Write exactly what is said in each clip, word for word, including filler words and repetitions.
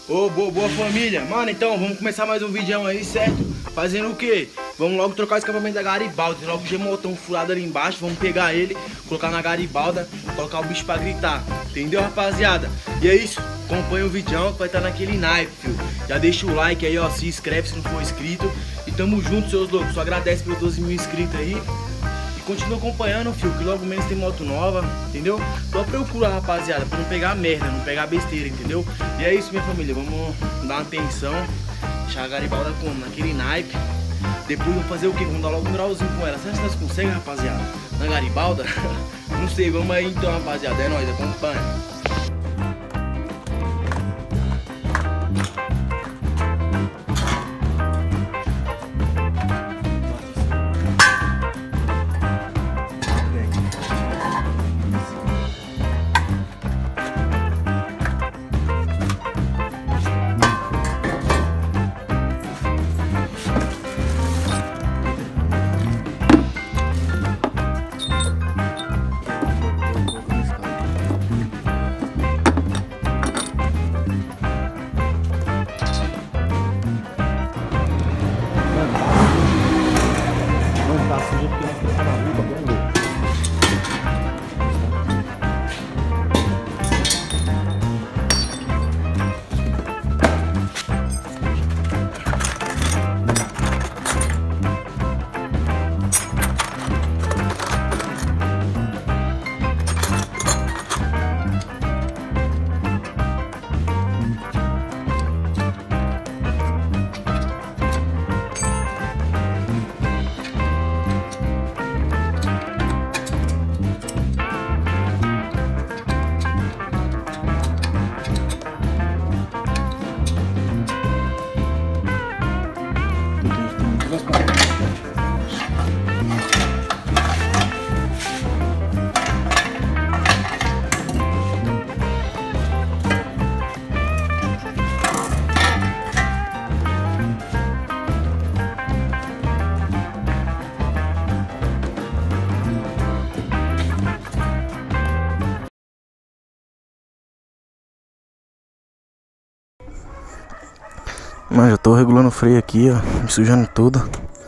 Ô, boa, boa família. Mano, então vamos começar mais um vídeo aí, certo? Fazendo o quê? Vamos logo trocar o escapamento da Garibalda. Tem logo o G-Motão furado ali embaixo. Vamos pegar ele, colocar na Garibalda, colocar o bicho pra gritar. Entendeu, rapaziada? E é isso. Acompanha o vídeo que vai estar naquele naipe, filho. Já deixa o like aí, ó. Se inscreve se não for inscrito. E tamo junto, seus loucos. Só agradece pelos doze mil inscritos aí. Continua acompanhando, filho, que logo menos tem moto nova, entendeu? Só procura, rapaziada, pra não pegar merda, não pegar besteira, entendeu? E é isso, minha família, vamos dar uma atenção, deixar a Garibalda como? Naquele naipe. Depois vamos fazer o quê? Vamos dar logo um grauzinho com ela. Será que nós conseguimos, rapaziada? Na Garibalda? Não sei, vamos aí então, rapaziada, é nóis, acompanha. Mano, já tô regulando o freio aqui, ó, me sujando tudo.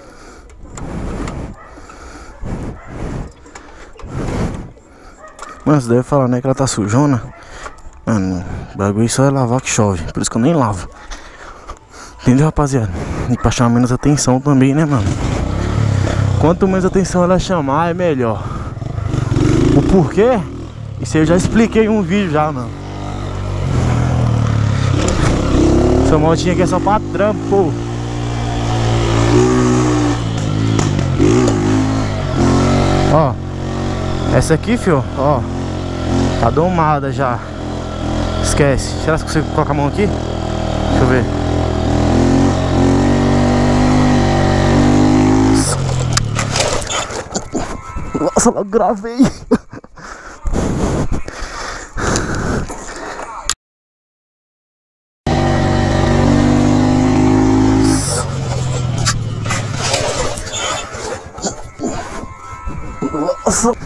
Mano, você deve falar, né, que ela tá sujona. Mano, o bagulho só é lavar que chove, por isso que eu nem lavo. Entendeu, rapaziada? E pra chamar menos atenção também, né, mano? Quanto menos atenção ela chamar, é melhor. O porquê? Isso eu já expliquei em um vídeo já, mano. Essa motinha aqui é só pra trampo, pô. Ó, essa aqui, fio, ó, tá domada já. Esquece. Será que você coloca a mão aqui? Deixa eu ver. Nossa, eu gravei. Nossa.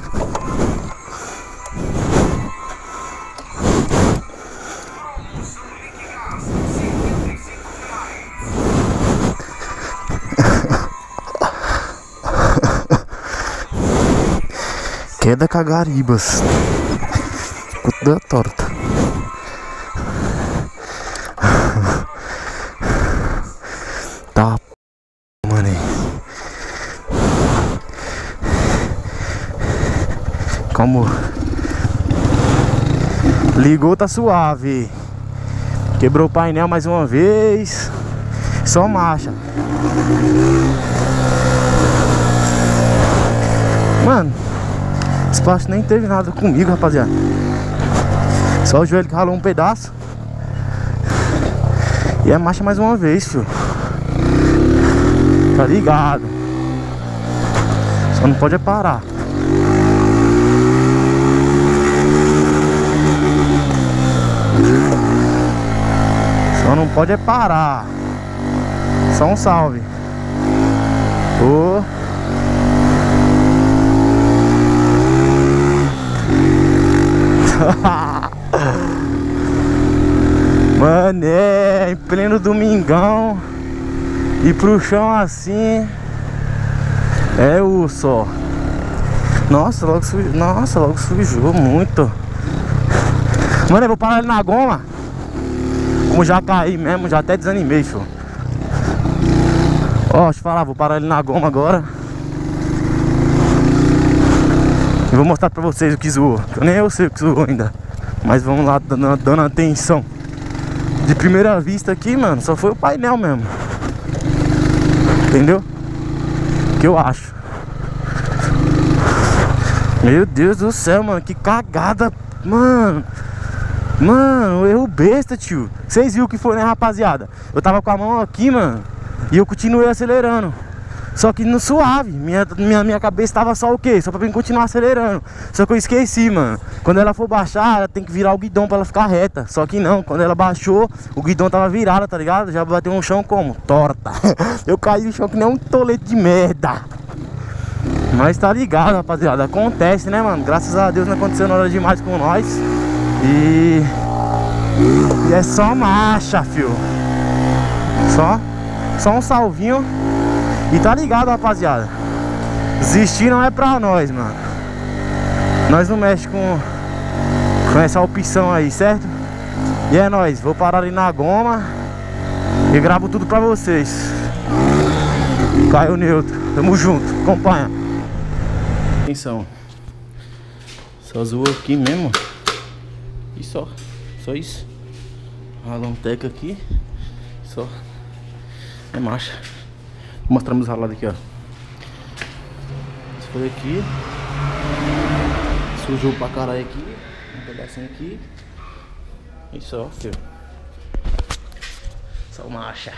Queda cagaribas. Ficou toda torta. Tá, mano. Como ligou, tá suave. Quebrou o painel mais uma vez. Só marcha. Mano, esse plástico nem teve nada comigo, rapaziada. Só o joelho que ralou um pedaço. E a marcha mais uma vez, filho. Tá ligado? Só não pode é parar. Só não pode é parar. Só um salve. Oh. Mano, é em pleno domingão. E pro chão assim. É o só. Nossa, logo sujou. Nossa, logo sujou muito. Mano, eu vou parar ali na goma. Como já caí mesmo, já até desanimei, filho. Ó, deixa eu falar, vou parar ali na goma agora. E vou mostrar pra vocês o que zoou. Eu nem eu sei o que zoou ainda. Mas vamos lá, dando, dando atenção. De primeira vista aqui, mano, só foi o painel mesmo. Entendeu? Que eu acho. Meu Deus do céu, mano, que cagada. Mano. Mano, erro besta, tio. Vocês viram o que foi, né, rapaziada? Eu tava com a mão aqui, mano, e eu continuei acelerando. Só que no suave. Minha, minha, minha cabeça tava só o quê? Só pra mim continuar acelerando. Só que eu esqueci, mano. Quando ela for baixar, ela tem que virar o guidão pra ela ficar reta. Só que não, quando ela baixou, o guidão tava virado, tá ligado? Já bateu no chão como? Torta. Eu caí no chão que nem um tolete de merda. Mas tá ligado, rapaziada. Acontece, né, mano? Graças a Deus não aconteceu nada demais com nós. E... E é só marcha, fio. Só Só um salvinho. E tá ligado, rapaziada. Desistir não é pra nós, mano. Nós não mexe com Com essa opção aí, certo? E é nóis, vou parar ali na goma e gravo tudo pra vocês. Caio neutro, tamo junto, acompanha. Atenção. Só zoou aqui mesmo. E só, só isso. Ralão teca aqui. Só. É marcha. Mostramos o ralado aqui, ó. Esse foi aqui. Sujou pra caralho aqui. Um pedacinho aqui. E só, filho. Só marcha.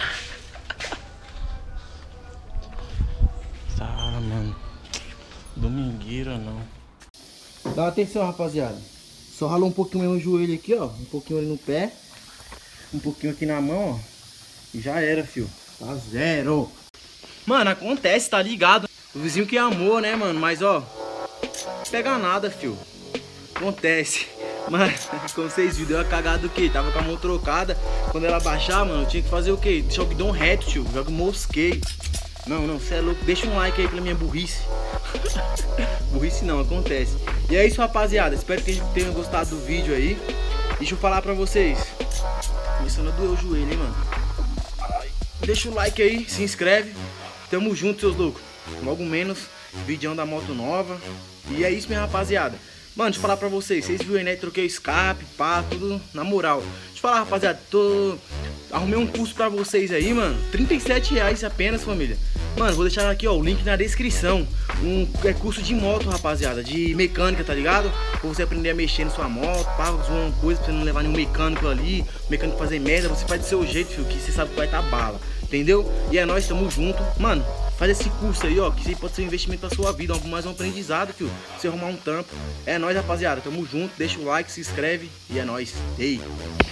Tá, mano. Domingueira não. Dá atenção, rapaziada. Só ralou um pouquinho mesmo o joelho aqui, ó. Um pouquinho ali no pé. Um pouquinho aqui na mão, ó. E já era, filho. Tá zero. Mano, acontece, tá ligado? O vizinho que amou, né, mano? Mas, ó, não pega nada, filho. Acontece. Mano, como vocês viram, deu uma cagada do quê? Tava com a mão trocada. Quando ela baixar, mano, eu tinha que fazer o quê? Deixar o guidão reto, tio. Joga mosquei. Não, não, você é louco. Deixa um like aí pela minha burrice. Burrice não, acontece. E é isso, rapaziada. Espero que tenham gostado do vídeo aí. Deixa eu falar pra vocês. Começando a doer o joelho, hein, mano. Deixa o like aí, se inscreve. Tamo junto, seus loucos. Logo menos, vídeo da moto nova. E é isso, minha rapaziada. Mano, deixa eu falar pra vocês. Vocês viram aí, né? Troquei o escape, pá, tudo na moral. Deixa eu falar, rapaziada. Tô... Arrumei um curso pra vocês aí, mano. trinta e sete reais apenas, família. Mano, vou deixar aqui, ó, o link na descrição. Um é curso de moto, rapaziada. De mecânica, tá ligado? Pra você aprender a mexer na sua moto, pá, uma coisa pra você não levar nenhum mecânico ali. O mecânico fazer merda, você faz do seu jeito, filho, que você sabe que vai tá bala. Entendeu? E é nóis, tamo junto. Mano, faz esse curso aí, ó, que isso aí pode ser um investimento pra sua vida, mais um aprendizado, filho. Pra você arrumar um trampo. É nóis, rapaziada, tamo junto. Deixa o like, se inscreve e é nóis. Ei!